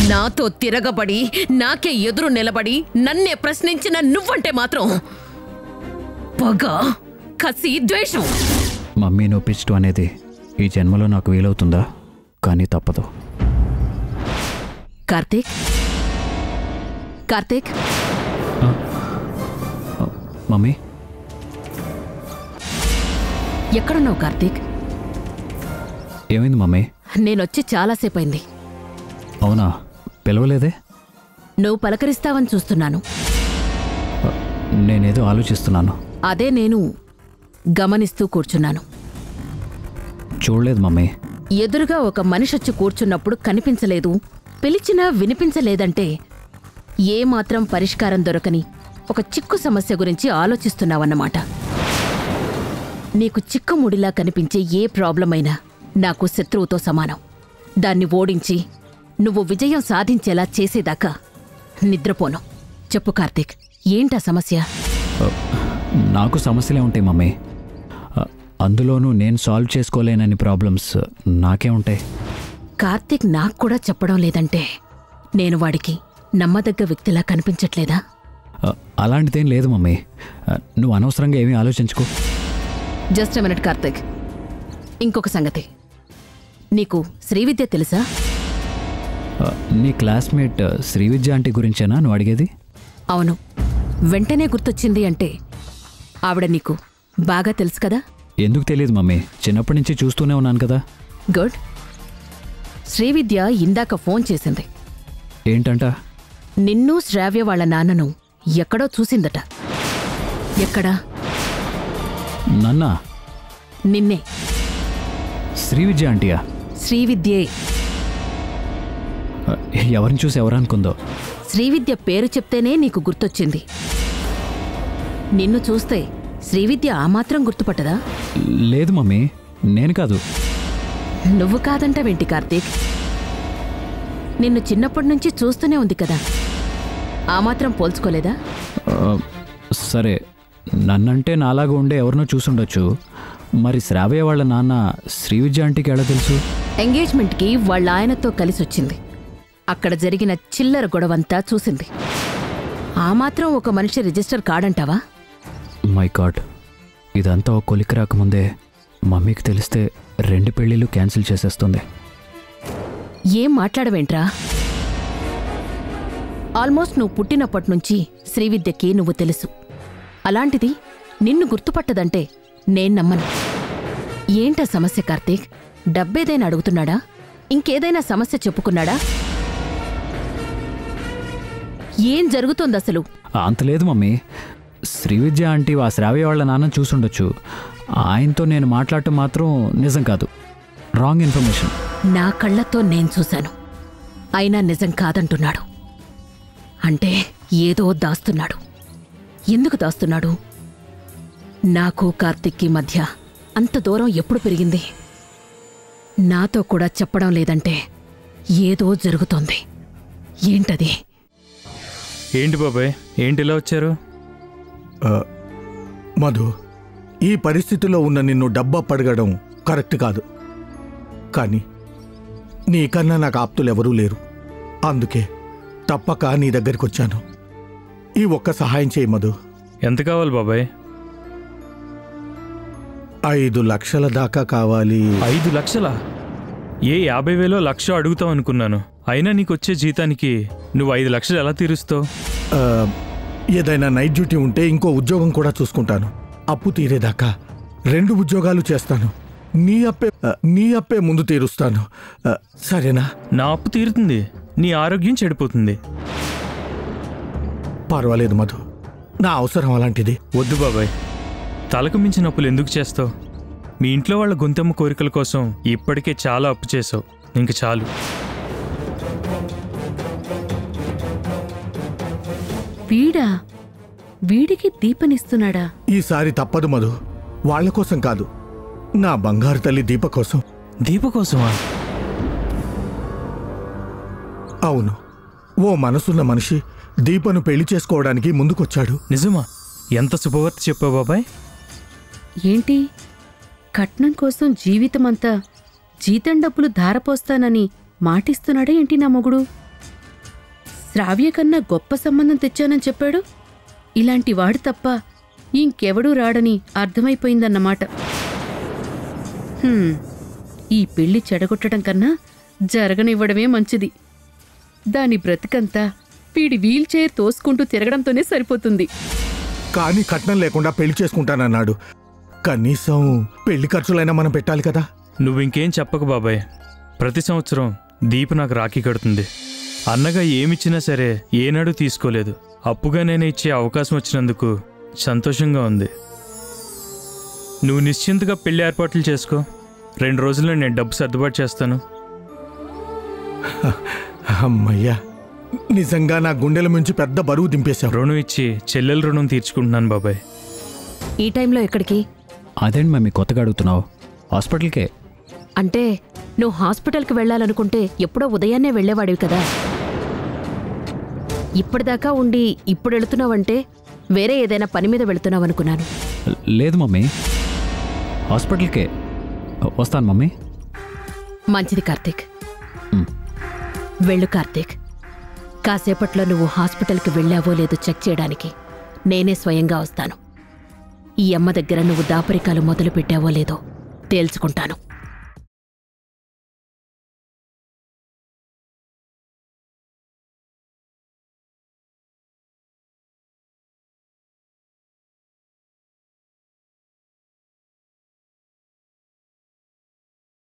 నాతో తిరగబడి నాకే ఎదురు నిలబడి నన్నే ప్రశ్నించిన నువ్వంటే మాత్రం పగ, కసి, ద్వేషం. మమ్మీ నొప్పించడం అనేది ఈ జన్మలో నాకు వీలవుతుందా? కానీ తప్పదు. కార్తీక్, కార్తీక్. మమ్మీ ఎక్కడున్నావు కార్తీక్? ఏమైంది మమ్మీ? నేనొచ్చి చాలాసేపు అయింది. అవునా? పిలవలేదే? నువ్వు పలకరిస్తావని చూస్తున్నాను. నేనేదో ఆలోచిస్తున్నాను. అదే నేను గమనిస్తూ కూర్చున్నాను. చూడలేదు మమ్మీ. ఎదురుగా ఒక మనిషొచ్చి కూర్చున్నప్పుడు కనిపించలేదు, పిలిచినా వినిపించలేదంటే ఏమాత్రం పరిష్కారం దొరకని ఒక చిక్కు సమస్య గురించి ఆలోచిస్తున్నావన్నమాట. నీకు చిక్కుముడిలా కనిపించే ఏ ప్రాబ్లం అయినా నాకు శత్రువుతో సమానం. దాన్ని ఓడించి నువ్వు విజయం సాధించేలా చేసేదాకా నిద్రపోను. చెప్పు కార్తీక్, ఏంటా సమస్య? నాకు సమస్యలే ఉంటాయి మమ్మీ. అందులోనూ నేను సాల్వ్ చేసుకోలేనని ప్రాబ్లమ్స్ నాకే ఉంటాయి. కార్తీక్ నాకు కూడా చెప్పడం లేదంటే నేను వాడికి నమ్మదగ్గ వ్యక్తిలా కనిపించట్లేదా? అలాంటిదేం లేదు మమ్మీ. నువ్వు అనవసరంగా ఏమీ ఆలోచించుకో. Just a minute Karthik. ఇంకొక సంగతి, నీకు శ్రీవిద్య తెలుసా? నీ క్లాస్మేట్ శ్రీవిద్య ఆంటీ గురించేనా నువ్వు అడిగేది? అవును. వెంటనే గుర్తొచ్చింది అంటే ఆవిడ నీకు బాగా తెలుసు కదా? ఎందుకు తెలియదు మమ్మీ, చిన్నప్పటి నుంచి చూస్తూనే ఉన్నాను కదా. గుడ్. శ్రీవిద్య ఇందాక ఫోన్ చేసింది. ఏంటంట? నిన్ను శ్రావ్య వాళ్ళ నాన్నను ఎక్కడో చూసిందట. ఎక్కడా? నన్నా? నిన్నే. శ్రీవిద్య ఆంటీయా? శ్రీవిద్యే. ఎవరిని చూసి ఎవరనుకుందో? శ్రీవిద్య పేరు చెప్తేనే నీకు గుర్తొచ్చింది. నిన్ను చూస్తే శ్రీవిద్య ఆ మాత్రం గుర్తుపట్టదా? లేదు మమ్మీ, నేను కాదు. నువ్వు కాదంటావేంటి కార్తీక్? నిన్ను చిన్నప్పటి నుంచి చూస్తూనే ఉంది కదా, ఆ మాత్రం పోల్చుకోలేదా? సరే, నన్నంటే నాలాగా ఉండే ఎవరినో చూసుండొచ్చు. మరి శ్రావ్య వాళ్ళ నాన్న శ్రీవిద్య ఆంటీకి ఎలా తెలుసు? ఎంగేజ్మెంట్కి వాళ్ళ ఆయనతో కలిసొచ్చింది. అక్కడ జరిగిన చిల్లర గొడవంతా చూసింది. ఆ మాత్రం ఒక మనిషి రిజిస్టర్ కాడంటావా? మై గాడ్, ఇదంతా ఒక కొలికి రాకముందే మమ్మీకి తెలిస్తే 2 పెళ్ళిళ్ళు క్యాన్సిల్ చేసేస్తుంది. ఏం మాట్లాడవేంట్రా? ఆల్మోస్ట్ నువ్వు పుట్టినప్పటి నుంచి శ్రీవిద్యకి నువ్వు తెలుసు. అలాంటిది నిన్ను గుర్తుపట్టదంటే నేను నమ్మను. ఏంటా సమస్య కార్తీక్? డబ్బేదైనా అడుగుతున్నాడా? ఇంకేదైనా సమస్య చెప్పుకున్నాడా? ఏం జరుగుతోందసలు? అంతలేదు మమ్మీ. శ్రీవిద్య ఆంటీ ఆ శ్రావ్య వాళ్ళ నాన్న చూసుండొచ్చు. ఆయనతో నేను మాట్లాడటం మాత్రం నిజం కాదు, రాంగ్ ఇన్ఫర్మేషన్. నా కళ్ళతో నేను చూశాను, అయినా నిజం కాదంటున్నాడు. అంటే ఏదో దాస్తున్నాడు. ఎందుకు దాస్తున్నాడు? నాకు కార్తీక్కి మధ్య అంత దూరం ఎప్పుడు పెరిగింది? నాతో కూడా చెప్పడం లేదంటే ఏదో జరుగుతోంది. ఏంటది? ఏంటి బాబాయ్, ఏంటిలా వచ్చారు? మధు, ఈ పరిస్థితిలో ఉన్న నిన్ను డబ్బప్పడగడం కరెక్ట్ కాదు. కానీ నీకన్నా నాకు ఆప్తులెవరూ లేరు. అందుకే తప్పక నీ దగ్గరికి వచ్చాను. ఈ ఒక్క సహాయం చేయి మధు. ఎంత కావాలి బాబాయ్? 5 లక్షల దాకా కావాలి. 5 లక్షలా? ఏ 50,000 లక్ష అడుగుతావు అనుకున్నాను. అయినా నీకొచ్చే జీతానికి నువ్వు 5 లక్షలు ఎలా తీరుస్తావు? ఏదైనా నైట్ డ్యూటీ ఉంటే ఇంకో ఉద్యోగం కూడా చూసుకుంటాను. అప్పు తీరేదాకా 2 ఉద్యోగాలు చేస్తాను. నీ అప్పే ముందు తీరుస్తాను. సరేనా? నా అప్పు తీరుతుంది, నీ ఆరోగ్యం చెడిపోతుంది. పర్వాలేదు మధు, నా అవసరం అలాంటిది. వద్దు బాబాయ్, తలకు మించిన అప్పులు ఎందుకు చేస్తావు? మీ ఇంట్లో వాళ్ళ గొంతెమ్మ కోరికల కోసం ఇప్పటికే చాలా అప్పు చేసావు. ఇంక చాలు. వీడికి దీపనిస్తున్నాడా? ఈసారి తప్పదు మధు. వాళ్ల కోసం కాదు, నా బంగారు తల్లి దీప కోసం. దీప కోసమా? అవును, ఓ మనసున్న మనిషి దీపను పెళ్లి చేసుకోవడానికి ముందుకొచ్చాడు. నిజమా? ఎంత శుభవార్త చెప్పావు బాబాయ్. ఏంటి, కట్నం కోసం జీవితమంతా జీతం డబ్బులు ధారపోస్తానని మాటిస్తున్నాడా ఏంటి నా మొగుడు? శ్రావ్య కన్నా గొప్ప సంబంధం తెచ్చానని చెప్పాడు. ఇలాంటి వాడు తప్ప ఇంకెవడూ రాడని అర్థమైపోయిందన్నమాట. ఈ పెళ్లి చెడగొట్టడం కన్నా జరగనివ్వడమే మంచిది. దాని బ్రతికంతా వీడి వీల్ చైర్ తోసుకుంటూ తిరగడంతోనే సరిపోతుంది. కానీ కట్నం లేకుండా పెళ్లి చేసుకుంటానన్నాడు. కనీసం పెళ్లి ఖర్చులైనా మనం పెట్టాలి కదా. నువ్వింకేం చెప్పకు బాబాయ్. ప్రతి సంవత్సరం దీప నాకు రాఖీ కడుతుంది. అన్నగా ఏమిచ్చినా సరే ఏనాడు తీసుకోలేదు. అప్పుగా నేను ఇచ్చే అవకాశం వచ్చినందుకు సంతోషంగా ఉంది. నువ్వు నిశ్చింతగా పెళ్లి ఏర్పాట్లు చేసుకో. 2 రోజుల్లో నేను డబ్బు సర్దుబాటు చేస్తాను. అమ్మయ్యా, నిజంగా నా గుండెల నుంచి పెద్ద బరువు దింపేశావు. రుణం ఇచ్చి చెల్లెల రుణం తీర్చుకుంటున్నాను బాబాయ్. ఈ టైంలో ఎక్కడికి? అదేంటి మమ్మీ కొత్తగా అడుగుతున్నావు? హాస్పిటల్కే. అంటే నువ్వు హాస్పిటల్కి వెళ్ళాలనుకుంటే ఎప్పుడో ఉదయాన్నే వెళ్ళేవాడివి కదా. ఇప్పటిదాకా ఉండి ఇప్పుడు వెళుతున్నావంటే వేరే ఏదైనా పని మీద వెళుతున్నావనుకున్నాను. లేదు మమ్మీ, హాస్పిటల్కే. వస్తాను మమ్మీ. మంచిది కార్తీక్. వెళ్ళు కార్తీక్. కాసేపట్లో నువ్వు హాస్పిటల్కి వెళ్ళావో లేదో చెక్ చేయడానికి నేనే స్వయంగా వస్తాను. ఈ అమ్మ దగ్గర నువ్వు దాపరికాలు మొదలు పెట్టావో లేదో తేల్చుకుంటాను.